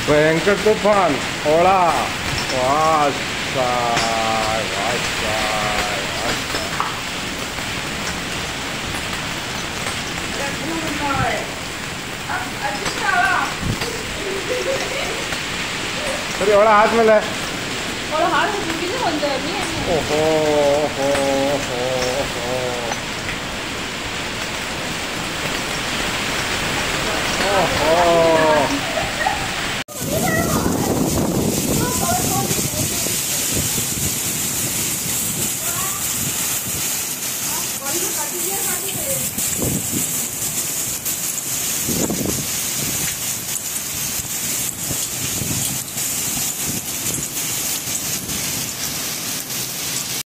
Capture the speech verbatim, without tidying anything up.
भयंकर तूफान ओला वासाय वासाय अरे ओला हाथ में ले ओला हाथ में किसी बंदे नहीं है ओहो ओहो ओहो ओहो ओहो